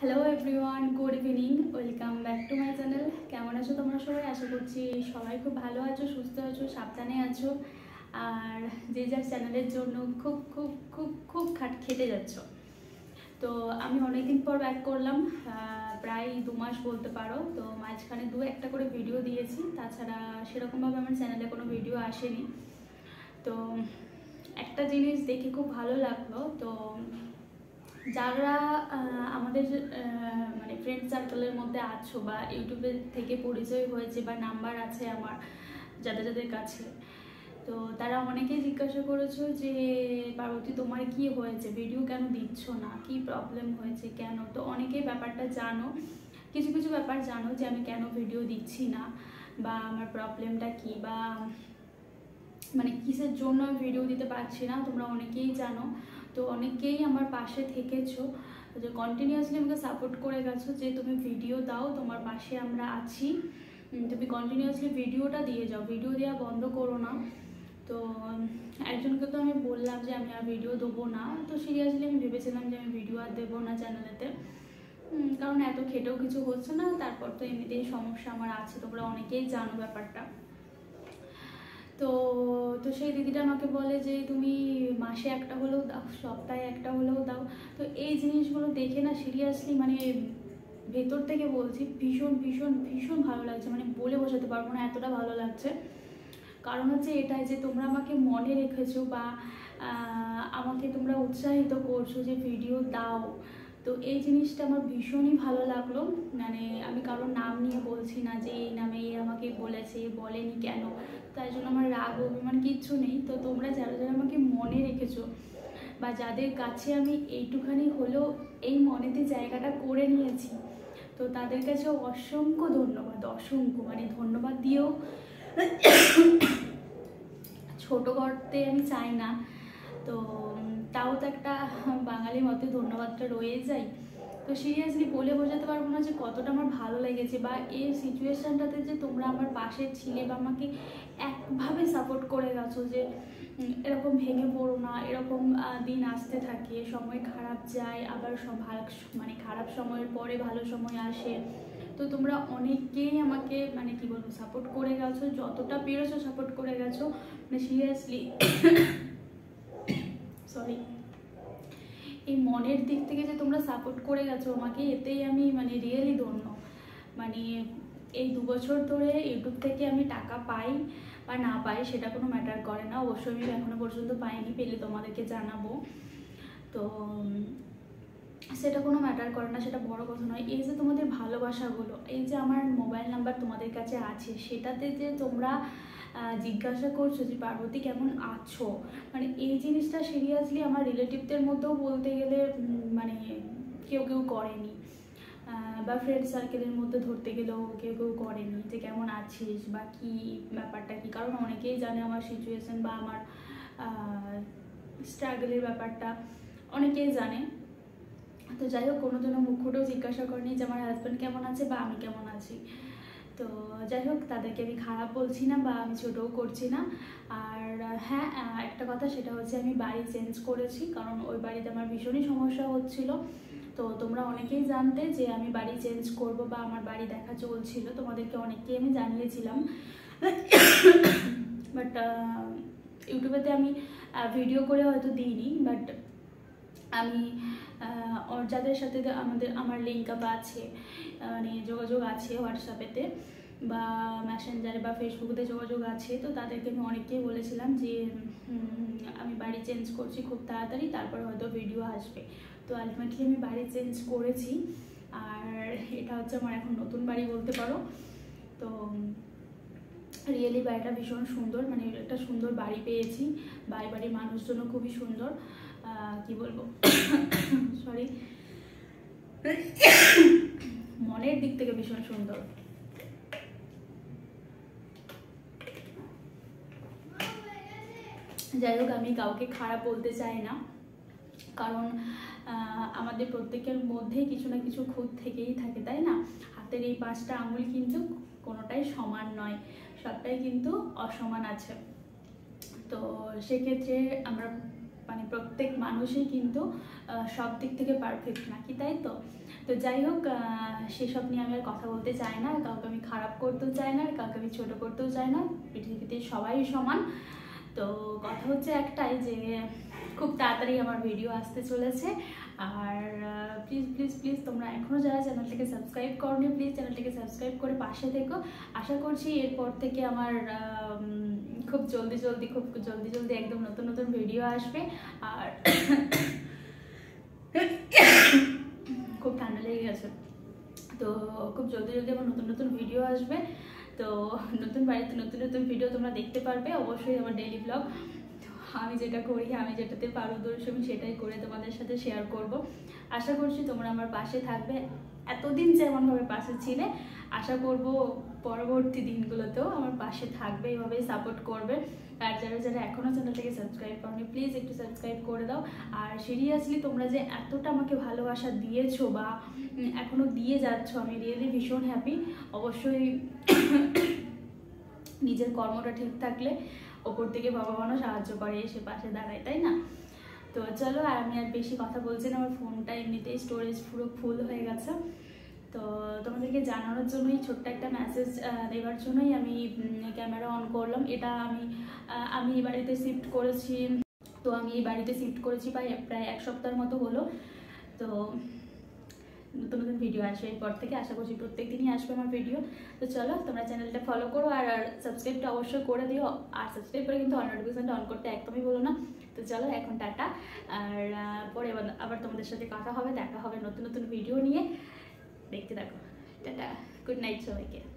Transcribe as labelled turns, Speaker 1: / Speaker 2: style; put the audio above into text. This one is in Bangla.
Speaker 1: Hello everyone, good evening, welcome back to my channel. কেমন আছো তোমরা সবাই? আশা করছি সবাই খুব ভালো আছো, সুস্থ আছো, সাবধানে আছো, আর যে যার চ্যানেলের জন্য খুব খুব খুব খুব খেটে যাচ্ছ। তো আমি অনেকদিন পর ব্যাক করলাম, প্রায় 2 মাস বলতে পারো। তো মাঝখানে একটা করে ভিডিও দিয়েছি, তাছাড়া সেরকমভাবে আমার চ্যানেলে কোনো ভিডিও আসেনি। তো একটা জিনিস দেখে খুব ভালো লাগলো। তো যারা আমাদের মানে ফ্রেন্ড সার্কেলের মধ্যে আছো বা ইউটিউবে থেকে পরিচয় হয়েছে বা নাম্বার আছে আমার যাদের কাছে, তো তারা অনেকেই জিজ্ঞাসা করেছো যে পার্বতী তোমার কি হয়েছে, ভিডিও কেন দিচ্ছ না, কি প্রবলেম হয়েছে, কেন? তো অনেকেই ব্যাপারটা জানো, কিছু কিছু ব্যাপার জানো যে আমি কেন ভিডিও দিচ্ছি না বা আমার প্রবলেমটা কি, বা মানে কিসের জন্য আমি ভিডিও দিতে পারছি না, তোমরা অনেকেই জানো। তো অনেকেই আমার পাশে থেকেছো, যে কন্টিনিউয়াসলি আমাকে সাপোর্ট করে গেছো যে তুমি ভিডিও দাও, তোমার পাশে আমরা আছি, তুমি কন্টিনিউয়াসলি ভিডিওটা দিয়ে যাও, ভিডিও দেওয়া বন্ধ করো না। তো একজনকে তো আমি বললাম যে আমি আর ভিডিও দেবো না। তো সিরিয়াসলি আমি ভেবেছিলাম যে আমি ভিডিও আর দেবো না চ্যানেলেতে, কারণ এত খেটেও কিছু হচ্ছে না। তারপর তো এমনিতেই সমস্যা আমার আছে, তোমরা অনেকেই জানো ব্যাপারটা। তো তো সেই দিদিটা আমাকে বলে যে তুমি মাসে একটা হলেও দাও, সপ্তাহে একটা হলেও দাও। তো এই জিনিসগুলো দেখে না সিরিয়াসলি মানে ভেতর থেকে বলছি ভীষণ ভীষণ ভীষণ ভালো লাগছে, মানে বলে বোঝাতে পারবো না এতটা ভালো লাগছে। কারণ হচ্ছে এটাই যে তোমরা আমাকে মনে রেখেছো বা আমাকে তোমরা উৎসাহিত করছো যে ভিডিও দাও। তো এই জিনিসটা আমার ভীষণই ভালো লাগলো। মানে আমি কারোর নাম নিয়ে বলছি না যে এই নামে এ আমাকে বলেছে, বলেনি কেন, তাই জন্য আমার রাগ অভিমান কিচ্ছু নেই। তো তোমরা যারা যারা আমাকে মনে রেখেছো বা যাদের কাছে আমি এইটুখানি হলেও এই মনেতে জায়গাটা করে নিয়েছি, তো তাদের কাছে অসংখ্য ধন্যবাদ, অসংখ্য মানে ধন্যবাদ দিয়েও ছোট করতে আমি চাই না। তো তাও তো একটা বাঙালি মতে ধন্যবাদটা রয়ে যায়। তো সিরিয়াসলি বলে বোঝাতে পারবো না যে কতটা আমার ভালো লেগেছে, বা এই সিচুয়েশানটাতে যে তোমরা আমার পাশে ছিলে বা আমাকে একভাবে সাপোর্ট করে গেছো যে এরকম ভেঙে পড়ো না, এরকম দিন আসতে থাকে, সময় খারাপ যায়, আবার মানে খারাপ সময়ের পরে ভালো সময় আসে। তো তোমরা অনেকেই আমাকে মানে কি বলবো সাপোর্ট করে গেছো, যতটা পেরেছো সাপোর্ট করে গেছো, মানে সিরিয়াসলি সরি, এই মনের দিক থেকে যে তোমরা সাপোর্ট করে গেছো আমাকে, এতেই আমি মানে রিয়েলি ধন্য। মানে এই 2 বছর ধরে ইউটিউব থেকে আমি টাকা পাই বা না পাই সেটা কোনো ম্যাটার করে না, অবশ্যই আমি এখনো পর্যন্ত পাইনি, পেলে তোমাদেরকে জানাবো। তো সেটা কোনো ম্যাটার করে না, সেটা বড় কথা নয়। এই যে তোমাদের ভালোবাসাগুলো, এই যে আমার মোবাইল নাম্বার তোমাদের কাছে আছে, সেটাতে যে তোমরা জিজ্ঞাসা করছো যে পার্বতী কেমন আছো, মানে এই জিনিসটা সিরিয়াসলি আমার রিলেটিভদের মধ্যেও বলতে গেলে মানে কেউ কেউ করেনি, বা ফ্রেন্ড সার্কেলের মধ্যে ধরতে গেলেও কেউ কেউ করেনি যে কেমন আছিস বা কী ব্যাপারটা কী। কারণ অনেকেই জানে আমার সিচুয়েশান বা আমার স্ট্রাগলের ব্যাপারটা অনেকেই জানে। তো যাই হোক, কোনোদিনও মুখ ফুটেও জিজ্ঞাসা করেনি যে আমার হাজব্যান্ড কেমন আছে বা আমি কেমন আছি। তো যাই হোক, তাদেরকে আমি খারাপ বলছি না বা আমি ছোটও করছি না। আর হ্যাঁ, একটা কথা, সেটা হচ্ছে আমি বাড়ি চেঞ্জ করেছি, কারণ ওই বাড়িতে আমার ভীষণই সমস্যা হচ্ছিল। তো তোমরা অনেকেই জানতে যে আমি বাড়ি চেঞ্জ করব বা আমার বাড়ি দেখা চলছিল, তোমাদেরকে অনেককেই আমি জানিয়েছিলাম। বাট ইউটিউবেতে আমি ভিডিও করে হয়তো দিইনি, বাট আমি যাদের সাথে আমার লিঙ্ক আপ আছে, মানে যোগাযোগ আছে হোয়াটসঅ্যাপেতে বা মেসেঞ্জারে বা ফেসবুকেতে যোগাযোগ আছে, তো তাদেরকে আমি অনেককেই বলেছিলাম যে আমি বাড়ি চেঞ্জ করছি খুব তাড়াতাড়ি, তারপর হয়তো ভিডিও আসবে। তো আলটিমেটলি আমি বাড়ি চেঞ্জ করেছি, আর এটা হচ্ছে আমার এখন নতুন বাড়ি বলতে পারো। তো রিয়েলি বাড়িটা ভীষণ সুন্দর, মানে একটা সুন্দর বাড়ি পেয়েছি, বাড়ির মানুষজনও খুবই সুন্দর, কি বলবো সরি, মনের দিক থেকে ভীষণ সুন্দর। যাই হোক, আমি কাউকে খারাপ বলতে চাই না, কারণ আমাদের প্রত্যেকের মধ্যেই কিছু না কিছু খুঁত থেকেই থাকে, তাই না? হাতের এই 5টা আঙুল কিন্তু কোনোটাই সমান নয়, সবটাই কিন্তু অসমান আছে। তো সেক্ষেত্রে আমরা মানে প্রত্যেক মানুষই কিন্তু সব দিক থেকে পারফেক্ট নাকি, তাই তো? তো যাই হোক, সেসব নিয়ে আমি আর কথা বলতে চাই না, কাউকে আমি খারাপ করতেও চাই না, আর কাউকে আমি ছোটো করতেও চাই না, পৃথিবীতে সবাই সমান। তো কথা হচ্ছে একটাই যে খুব তাড়াতাড়ি আমার ভিডিও আসতে চলেছে। আর প্লিজ প্লিজ প্লিজ তোমরা এখনও যারা চ্যানেলটাকে সাবস্ক্রাইব করোনি, প্লিজ চ্যানেলটাকে সাবস্ক্রাইব করে পাশে থেকো। আশা করছি এরপর থেকে আমার খুব জলদি একদম নতুন নতুন ভিডিও আসবে। আর খুব ঠান্ডা লেগে গেছে, তো খুব জলদি আমার নতুন নতুন ভিডিও আসবে। তো নতুন বাড়িতে নতুন নতুন ভিডিও তোমরা দেখতে পারবে, অবশ্যই আমার ডেইলি ব্লগ। আমি যেটা করি, আমি যেটাতে পারদর্শী আমি সেটাই করে তোমাদের সাথে শেয়ার করব। আশা করছি তোমরা আমার পাশে থাকবে, এতদিন যেমনভাবে পাশে ছিলে আশা করব পরবর্তী দিনগুলোতেও আমার পাশে থাকবে, এভাবেই সাপোর্ট করবে। আর যারা যারা এখনও চ্যানেলটাকে সাবস্ক্রাইব করনি, প্লিজ একটু সাবস্ক্রাইব করে দাও। আর সিরিয়াসলি তোমরা যে এতটা আমাকে ভালোবাসা দিয়েছো বা এখনও দিয়ে যাচ্ছ, আমি রিয়েলি ভীষণ হ্যাপি। অবশ্যই নিজের কর্মটা ঠিক থাকলে ওপর থেকে ভগবানও সাহায্য করে, এসে পাশে দাঁড়ায়, তাই না? তো চলো, আর আমি আর বেশি কথা বলছি না, আমার ফোনটা এমনিতেই স্টোরেজ পুরো ফুল হয়ে গেছে। তো তোমাদেরকে জানানোর জন্যই, ছোট্ট একটা মেসেজ দেওয়ার জন্যই আমি ক্যামেরা অন করলাম। এটা আমি এই বাড়িতে শিফট করেছি, তো আমি এই বাড়িতে শিফট করেছি প্রায় 1 সপ্তাহের মতো হলো। তো নতুন নতুন ভিডিও আসবে এরপর থেকে, আশা করছি প্রত্যেক দিনই আসবে আমার ভিডিও। তো চলো, তোমরা চ্যানেলটা ফলো করো আর সাবস্ক্রাইবটা অবশ্যই করে দিও। আর সাবস্ক্রাইব করে কিন্তু অল নোটিফিকেশনটা অন করতে একদমই বলো না। তো চলো এখন টাটা, আর পরে আবার তোমাদের সাথে কথা হবে, দেখা হবে নতুন নতুন ভিডিও নিয়ে। দেখতে থাকো। টাটা, গুড নাইট সবাইকে।